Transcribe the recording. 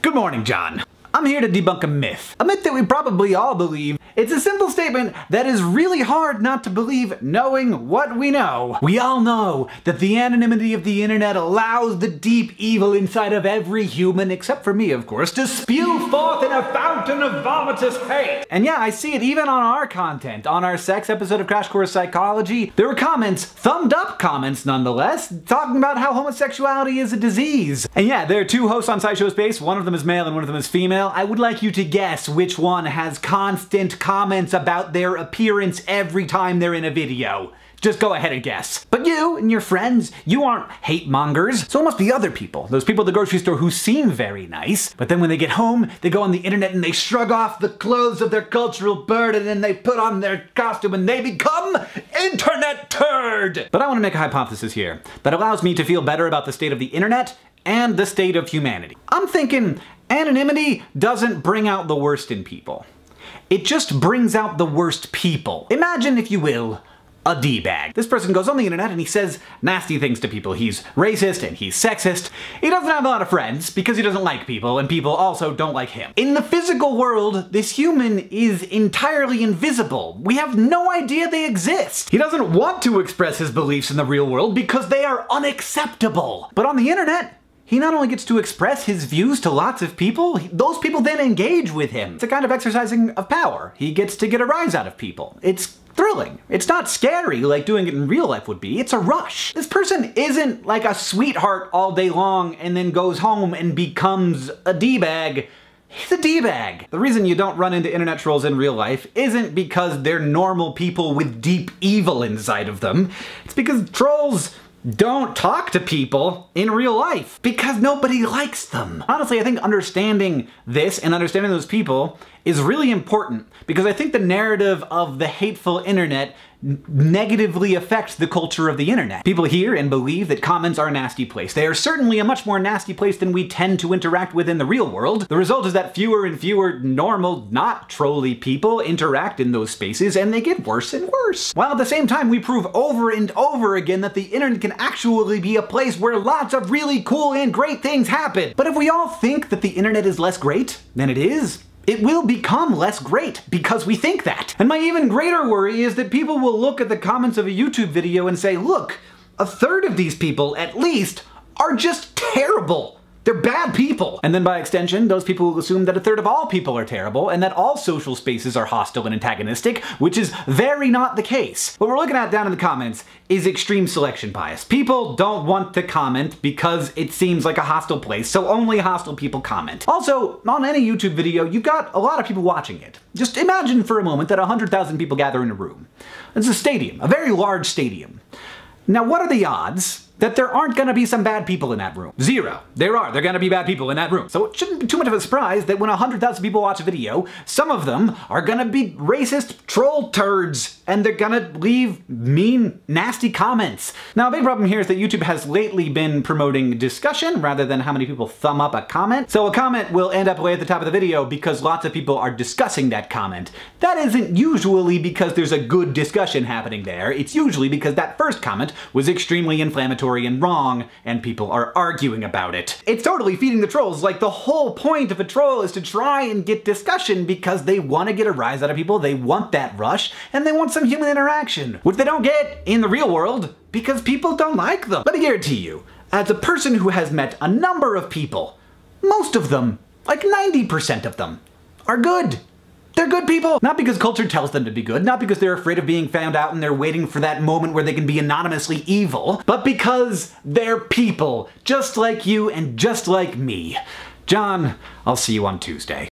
Good morning, John. I'm here to debunk a myth that we probably all believe. It's a simple statement that is really hard not to believe knowing what we know. We all know that the anonymity of the internet allows the deep evil inside of every human, except for me of course, to spew forth in a fountain of vomitous hate. And yeah, I see it even on our content. On our sex episode of Crash Course Psychology, there were comments, thumbed up comments nonetheless, talking about how homosexuality is a disease. And yeah, there are two hosts on SciShow Space, one of them is male and one of them is female. I would like you to guess which one has constant comments about their appearance every time they're in a video. Just go ahead and guess. But you and your friends, you aren't hate mongers. So it must be other people. Those people at the grocery store who seem very nice, but then when they get home, they go on the internet and they shrug off the clothes of their cultural burden and they put on their costume and they become internet turd. But I want to make a hypothesis here that allows me to feel better about the state of the internet and the state of humanity. I'm thinking anonymity doesn't bring out the worst in people. It just brings out the worst people. Imagine, if you will, a D-bag. This person goes on the internet and he says nasty things to people. He's racist and he's sexist. He doesn't have a lot of friends because he doesn't like people, and people also don't like him. In the physical world, this human is entirely invisible. We have no idea they exist. He doesn't want to express his beliefs in the real world because they are unacceptable. But on the internet, he not only gets to express his views to lots of people, those people then engage with him. It's a kind of exercising of power. He gets to get a rise out of people. It's thrilling. It's not scary like doing it in real life would be. It's a rush. This person isn't like a sweetheart all day long and then goes home and becomes a D-bag. He's a D-bag. The reason you don't run into internet trolls in real life isn't because they're normal people with deep evil inside of them. It's because trolls don't talk to people in real life because nobody likes them. Honestly, I think understanding this and understanding those people is really important because I think the narrative of the hateful internet negatively affects the culture of the internet. People hear and believe that comments are a nasty place. They are certainly a much more nasty place than we tend to interact with in the real world. The result is that fewer and fewer normal, not trolly people interact in those spaces, and they get worse and worse. While at the same time, we prove over and over again that the internet can actually be a place where lots of really cool and great things happen. But if we all think that the internet is less great than it is, it will become less great because we think that. And my even greater worry is that people will look at the comments of a YouTube video and say, look, a third of these people, at least, are just terrible. They're bad people. And then by extension, those people will assume that a third of all people are terrible and that all social spaces are hostile and antagonistic, which is very not the case. What we're looking at down in the comments is extreme selection bias. People don't want to comment because it seems like a hostile place, so only hostile people comment. Also, on any YouTube video, you've got a lot of people watching it. Just imagine for a moment that 100,000 people gather in a room. It's a stadium, a very large stadium. Now, what are the odds that there aren't gonna be some bad people in that room? Zero. They're gonna be bad people in that room. So it shouldn't be too much of a surprise that when 100,000 people watch a video, some of them are gonna be racist troll turds, and they're gonna leave mean, nasty comments. Now, a big problem here is that YouTube has lately been promoting discussion rather than how many people thumb up a comment. So a comment will end up way at the top of the video because lots of people are discussing that comment. That isn't usually because there's a good discussion happening there. It's usually because that first comment was extremely inflammatory and wrong, and people are arguing about it. It's totally feeding the trolls. Like, the whole point of a troll is to try and get discussion because they want to get a rise out of people, they want that rush, and they want some human interaction, which they don't get in the real world because people don't like them. But I guarantee you, as a person who has met a number of people, most of them, like 90% of them, are good. They're good people. Not because culture tells them to be good, not because they're afraid of being found out and they're waiting for that moment where they can be anonymously evil, but because they're people, just like you and just like me. John, I'll see you on Tuesday.